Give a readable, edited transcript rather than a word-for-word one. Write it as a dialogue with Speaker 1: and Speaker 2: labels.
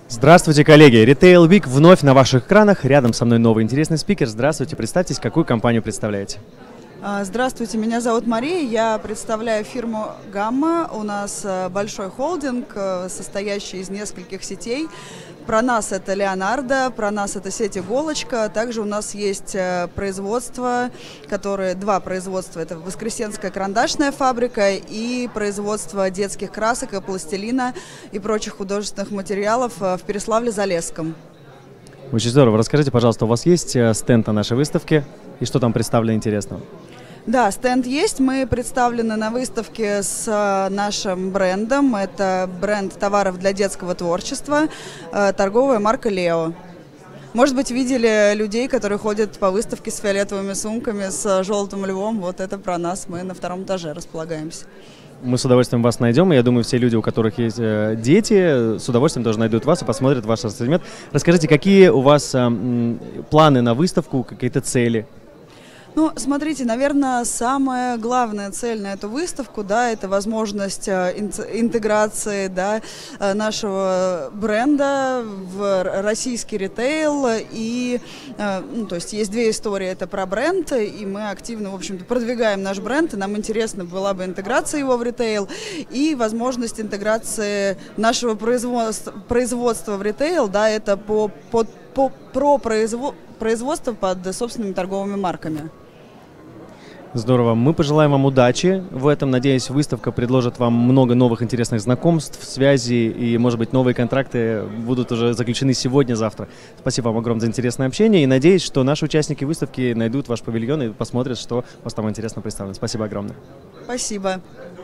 Speaker 1: Здравствуйте, коллеги! Retail Week вновь на ваших экранах. Рядом со мной новый интересный спикер. Здравствуйте, представьтесь, какую компанию представляете?
Speaker 2: Здравствуйте, меня зовут Мария, я представляю фирму «Гамма». У нас большой холдинг, состоящий из нескольких сетей. Про нас это «Леонардо», про нас это сеть «Иголочка». Также у нас есть производства, два производства. Это Воскресенская карандашная фабрика и производство детских красок и пластилина и прочих художественных материалов в Переславле-Залесском.
Speaker 1: Очень здорово. Расскажите, пожалуйста, у вас есть стенд на нашей выставке? И что там представлено интересного?
Speaker 2: Да, стенд есть. Мы представлены на выставке с нашим брендом. Это бренд товаров для детского творчества, торговая марка «Лео». Может быть, видели людей, которые ходят по выставке с фиолетовыми сумками, с желтым львом. Вот это про нас. Мы на втором этаже располагаемся.
Speaker 1: Мы с удовольствием вас найдем, и я думаю, все люди, у которых есть дети, с удовольствием тоже найдут вас и посмотрят ваш ассортимент. Расскажите, какие у вас планы на выставку, какие-то цели?
Speaker 2: Ну, смотрите, наверное, самая главная цель на эту выставку, да, это возможность интеграции, да, нашего бренда в российский ритейл. И, то есть есть две истории, это про бренд, и мы активно, в общем-то, продвигаем наш бренд, и нам интересно была бы интеграция его в ритейл, и возможность интеграции нашего производства в ритейл, да, это про производство под собственными торговыми марками.
Speaker 1: Здорово. Мы пожелаем вам удачи в этом. Надеюсь, выставка предложит вам много новых интересных знакомств, связей, и, может быть, новые контракты будут уже заключены сегодня-завтра. Спасибо вам огромное за интересное общение, и надеюсь, что наши участники выставки найдут ваш павильон и посмотрят, что у вас там интересно представлено. Спасибо огромное.
Speaker 2: Спасибо.